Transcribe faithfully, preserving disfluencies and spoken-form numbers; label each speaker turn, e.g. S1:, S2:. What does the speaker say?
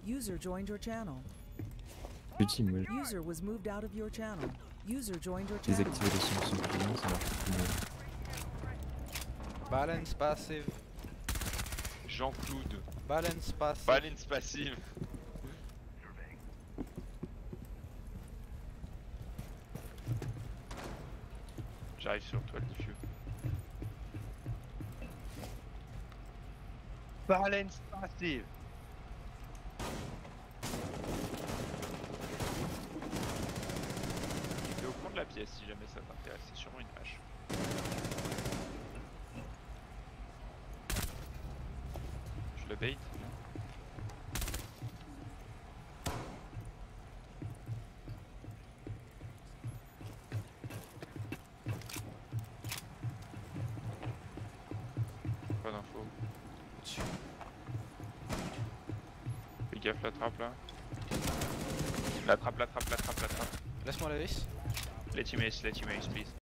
S1: User joined your channel.
S2: Petit, moi,
S1: User was moved out of your channel. User joined your
S2: j'ai
S1: channel.
S2: désactivé les sons de son client, ça marche plus mieux.
S3: Balance passive.
S4: Jean-Claude.
S3: Balance passive.
S4: Balance passive. J'arrive sur toi, le diffus. Balance passive. Tu es au fond de la pièce si jamais ça t'intéresse, c'est sûrement une hache. Je le bait. Pas d'infos. Fais gaffe, la trappe là. La trappe, la trappe, la trappe, la trappe.
S3: Laisse-moi la vis.
S4: Let him ace, let him ace, please.